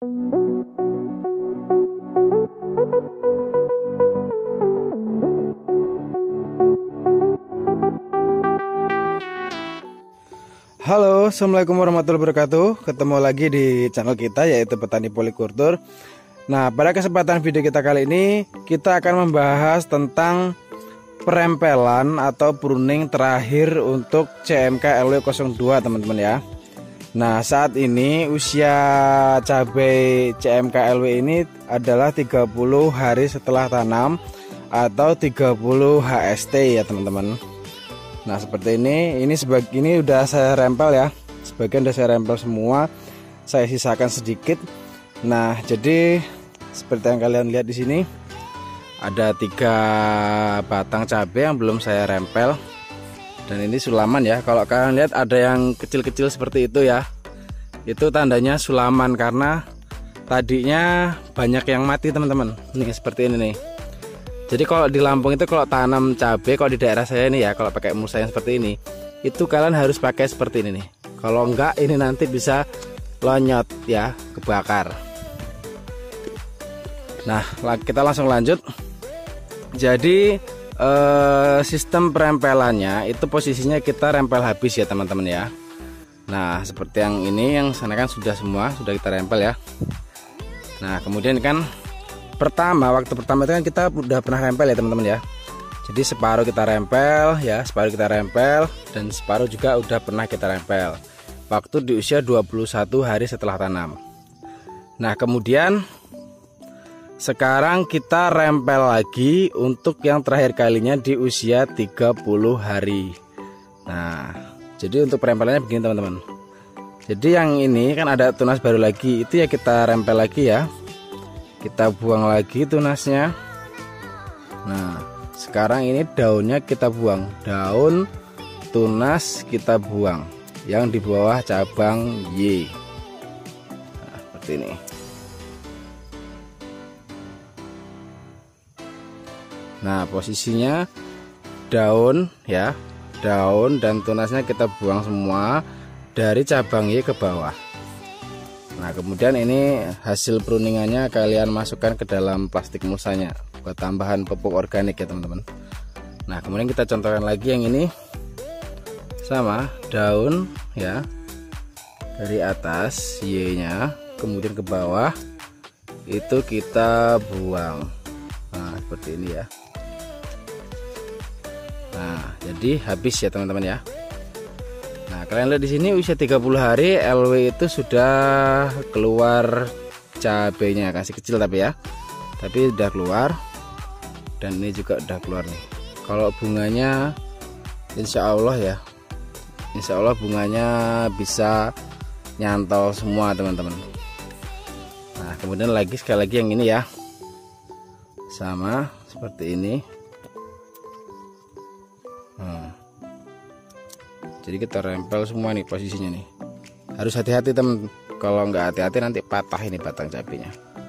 Halo, assalamualaikum warahmatullahi wabarakatuh. Ketemu lagi di channel kita, yaitu Petani Polikultur. Nah, pada kesempatan video kita kali ini, kita akan membahas tentang perempelan atau pruning terakhir untuk CMK LW02, teman-teman ya. Nah, saat ini usia cabai CMK LW ini adalah 30 hari setelah tanam atau 30 HST ya, teman-teman. Nah, seperti ini udah saya rempel ya. Sebagian udah saya rempel semua. Saya sisakan sedikit. Nah, jadi seperti yang kalian lihat di sini ada 3 batang cabai yang belum saya rempel. Dan ini sulaman ya. Kalau kalian lihat ada yang kecil-kecil seperti itu ya. Itu tandanya sulaman karena tadinya banyak yang mati, teman-teman. Nih seperti ini nih. Jadi kalau di Lampung itu kalau tanam cabai, kalau di daerah saya ini ya, kalau pakai mulsa yang seperti ini, itu kalian harus pakai seperti ini nih. Kalau enggak, ini nanti bisa lonyot ya, kebakar. Nah, kita langsung lanjut. Jadi sistem perempelannya itu posisinya kita rempel habis ya, teman-teman ya. Nah, seperti yang ini, yang sana kan sudah semua, sudah kita rempel ya. Nah, kemudian kan waktu pertama itu kan kita udah pernah rempel ya, teman-teman ya. Jadi separuh kita rempel ya, separuh kita rempel, dan separuh juga udah pernah kita rempel waktu di usia 21 hari setelah tanam. Nah, kemudian sekarang kita rempel lagi untuk yang terakhir kalinya di usia 30 hari. Nah, jadi untuk perempelannya begini, teman-teman. Jadi yang ini kan ada tunas baru lagi, itu ya kita rempel lagi ya. Kita buang lagi tunasnya. Nah, sekarang ini daunnya kita buang. Daun tunas kita buang yang di bawah cabang Y. Nah, seperti ini. Nah, posisinya daun ya, daun dan tunasnya kita buang semua dari cabang Y ke bawah. Nah, kemudian ini hasil pruningannya kalian masukkan ke dalam plastik mulsanya buat tambahan pupuk organik ya, teman-teman. Nah, kemudian kita contohkan lagi yang ini sama daun ya, dari atas Y-nya kemudian ke bawah itu kita buang. Nah, seperti ini ya. Nah, jadi habis ya, teman-teman ya. Nah, kalian lihat di sini usia 30 hari LW itu sudah keluar cabenya, kasih kecil tapi ya. Tapi udah keluar. Dan ini juga udah keluar nih. Kalau bunganya insya Allah ya. Insya Allah bunganya bisa nyantol semua, teman-teman. Nah, kemudian sekali lagi yang ini ya. Sama seperti ini. Jadi kita rempel semua nih posisinya nih. Harus hati-hati, teman. Kalau nggak hati-hati nanti patah ini batang cabenya.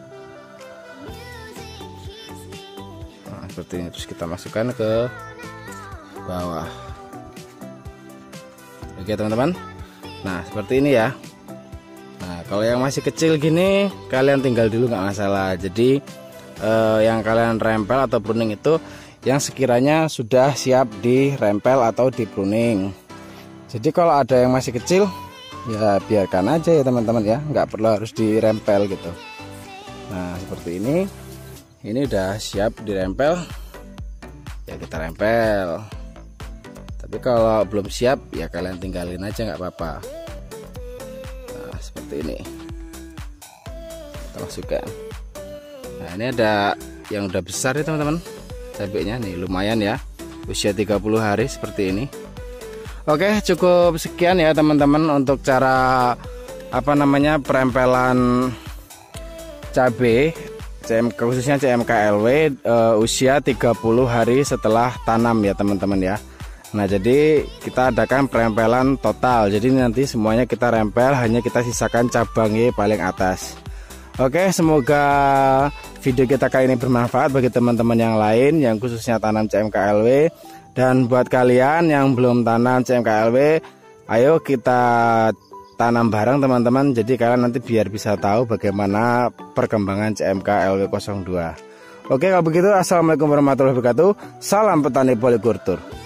Nah, seperti ini. Terus kita masukkan ke bawah. Oke, teman-teman. Nah, seperti ini ya. Nah, kalau yang masih kecil gini kalian tinggal dulu, nggak masalah. Jadi yang kalian rempel atau pruning itu yang sekiranya sudah siap dirempel atau di pruning. Jadi kalau ada yang masih kecil ya biarkan aja ya, teman-teman ya, nggak perlu harus dirempel gitu. Nah, seperti ini udah siap dirempel ya, kita rempel. Tapi kalau belum siap ya kalian tinggalin aja, nggak apa-apa. Nah, seperti ini kita masukkan. Nah, ini ada yang udah besar ya, teman-teman. Cabenya nih lumayan ya, usia 30 hari seperti ini. Oke, cukup sekian ya, teman-teman, untuk cara perempelan cabai khususnya CMK LW usia 30 hari setelah tanam ya, teman-teman ya. Nah, jadi kita adakan perempelan total. Jadi nanti semuanya kita rempel, hanya kita sisakan cabang Y paling atas. Oke, semoga video kita kali ini bermanfaat bagi teman-teman yang lain yang khususnya tanam CMK LW. Dan buat kalian yang belum tanam CMK LW, ayo kita tanam bareng teman-teman. Jadi kalian nanti biar bisa tahu bagaimana perkembangan CMK LW02. Oke, kalau begitu assalamualaikum warahmatullahi wabarakatuh. Salam petani polikultur.